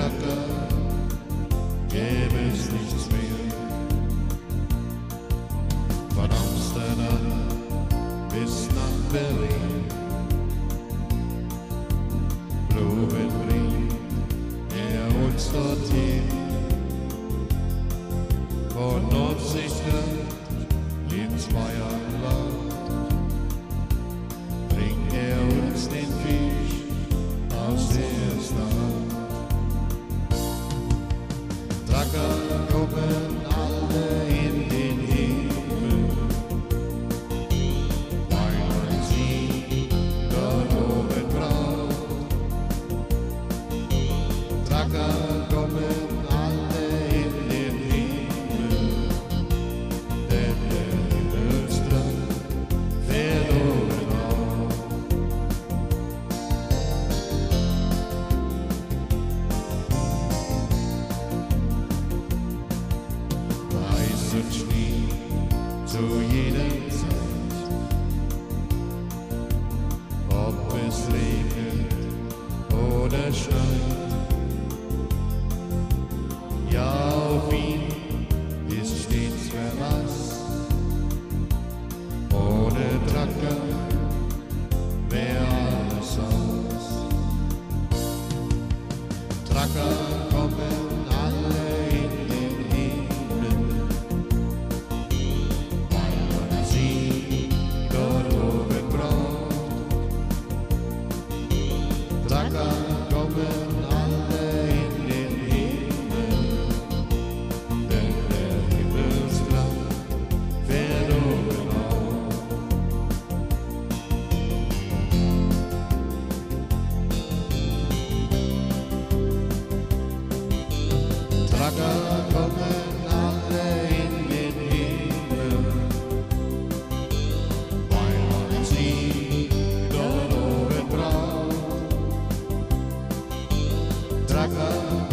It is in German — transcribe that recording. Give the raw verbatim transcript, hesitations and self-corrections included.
Tracker gäbe es nichts mehr. Von Amsterdam bis nach Berlin, Blumen bringt er uns dorthin. Von Nordseestrand ins Bayerland bringt er uns den Fisch aus der Stadt. Tracker kommen alle in den Himmel, weil man sie dort oben braucht. Tracker kommen alle in den Himmel, denn der Himmelstrand fährt oben auf. Eis und Schnee zu jeder Zeit, ob es regnet oder schneit. Ja, auf ihm ist stets Verlass. Ohne Tracker wär alles aus. Tracker kommen alle in den Himmel, weil man sie dort oben braucht. Tracker kommen alle in den Himmel, denn der Himmelstrand fährt oben auf. Tracker kommen alle in den Himmel, weil man sie dort oben braucht. Tracker